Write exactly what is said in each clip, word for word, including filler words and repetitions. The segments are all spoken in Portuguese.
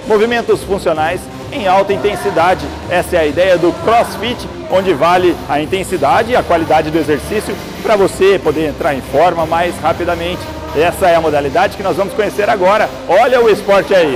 Movimentos funcionais em alta intensidade. Essa é a ideia do CrossFit, onde vale a intensidade e a qualidade do exercício para você poder entrar em forma mais rapidamente. Essa é a modalidade que nós vamos conhecer agora. Olha o esporte aí.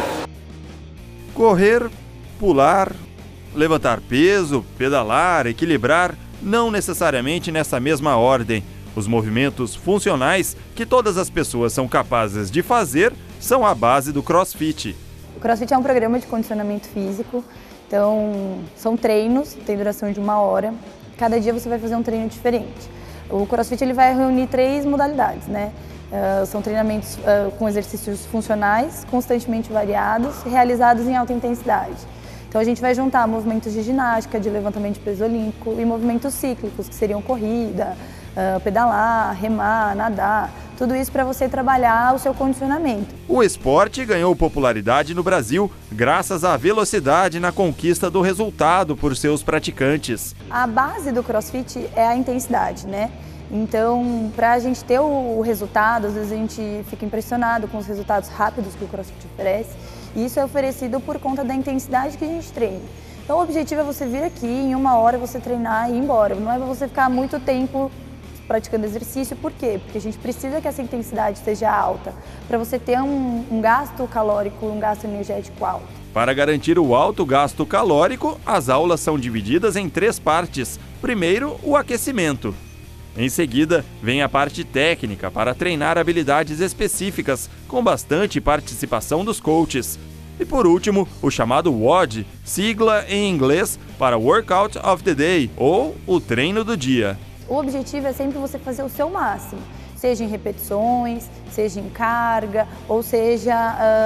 Correr, pular, levantar peso, pedalar, equilibrar, não necessariamente nessa mesma ordem. Os movimentos funcionais que todas as pessoas são capazes de fazer são a base do CrossFit. O CrossFit é um programa de condicionamento físico, então são treinos, tem duração de uma hora. Cada dia você vai fazer um treino diferente. O CrossFit ele vai reunir três modalidades, né? Uh, são treinamentos uh, com exercícios funcionais, constantemente variados, realizados em alta intensidade. Então a gente vai juntar movimentos de ginástica, de levantamento de peso olímpico e movimentos cíclicos, que seriam corrida, uh, pedalar, remar, nadar, tudo isso para você trabalhar o seu condicionamento. O esporte ganhou popularidade no Brasil graças à velocidade na conquista do resultado por seus praticantes. A base do CrossFit é a intensidade, né? Então, para a gente ter o resultado, às vezes a gente fica impressionado com os resultados rápidos que o CrossFit oferece. E isso é oferecido por conta da intensidade que a gente treina. Então, o objetivo é você vir aqui, em uma hora você treinar e ir embora. Não é para você ficar muito tempo praticando exercício. Por quê? Porque a gente precisa que essa intensidade seja alta, para você ter um, um gasto calórico, um gasto energético alto. Para garantir o alto gasto calórico, as aulas são divididas em três partes. Primeiro, o aquecimento. Em seguida, vem a parte técnica para treinar habilidades específicas, com bastante participação dos coaches. E por último, o chamado W O D, sigla em inglês para Workout of the Day, ou o treino do dia. O objetivo é sempre você fazer o seu máximo, seja em repetições, seja em carga, ou seja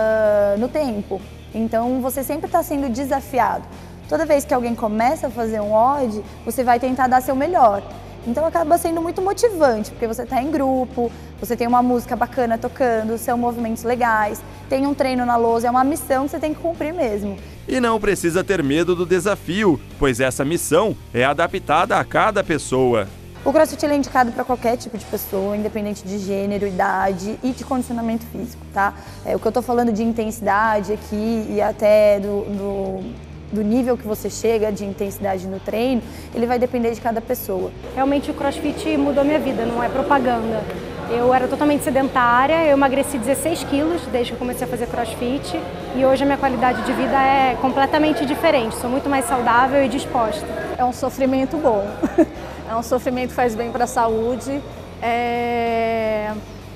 uh, no tempo. Então você sempre está sendo desafiado. Toda vez que alguém começa a fazer um W O D, você vai tentar dar seu melhor. Então acaba sendo muito motivante, porque você está em grupo, você tem uma música bacana tocando, são movimentos legais, tem um treino na lousa, é uma missão que você tem que cumprir mesmo. E não precisa ter medo do desafio, pois essa missão é adaptada a cada pessoa. O CrossFit é indicado para qualquer tipo de pessoa, independente de gênero, idade e de condicionamento físico, tá? É, o que eu estou falando de intensidade aqui e até do... do do nível que você chega de intensidade no treino, ele vai depender de cada pessoa. Realmente o CrossFit mudou minha vida, não é propaganda. Eu era totalmente sedentária, eu emagreci dezesseis quilos desde que eu comecei a fazer CrossFit e hoje a minha qualidade de vida é completamente diferente, sou muito mais saudável e disposta. É um sofrimento bom, é um sofrimento que faz bem para a saúde, é...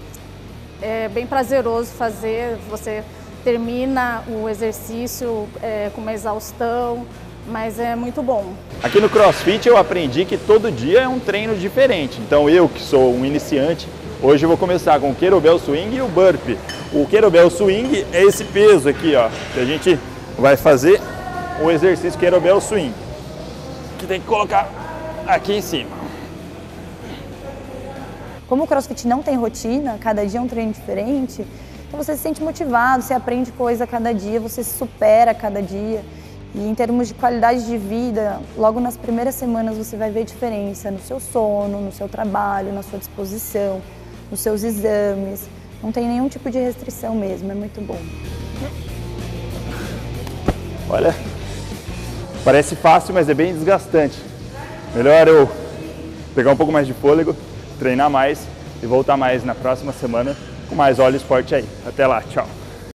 é bem prazeroso fazer, você termina o exercício é, com uma exaustão, mas é muito bom. Aqui no CrossFit eu aprendi que todo dia é um treino diferente. Então eu, que sou um iniciante, hoje eu vou começar com o Kettlebell Swing e o Burpee. O Kettlebell Swing é esse peso aqui, ó, que a gente vai fazer o exercício Kettlebell Swing, que tem que colocar aqui em cima. Como o CrossFit não tem rotina, cada dia é um treino diferente, então você se sente motivado, você aprende coisa a cada dia, você se supera a cada dia. E em termos de qualidade de vida, logo nas primeiras semanas você vai ver diferença no seu sono, no seu trabalho, na sua disposição, nos seus exames. Não tem nenhum tipo de restrição mesmo, é muito bom. Olha, parece fácil, mas é bem desgastante. Melhor eu pegar um pouco mais de fôlego, treinar mais e voltar mais na próxima semana com mais Olha o Esporte aí. Até lá, tchau!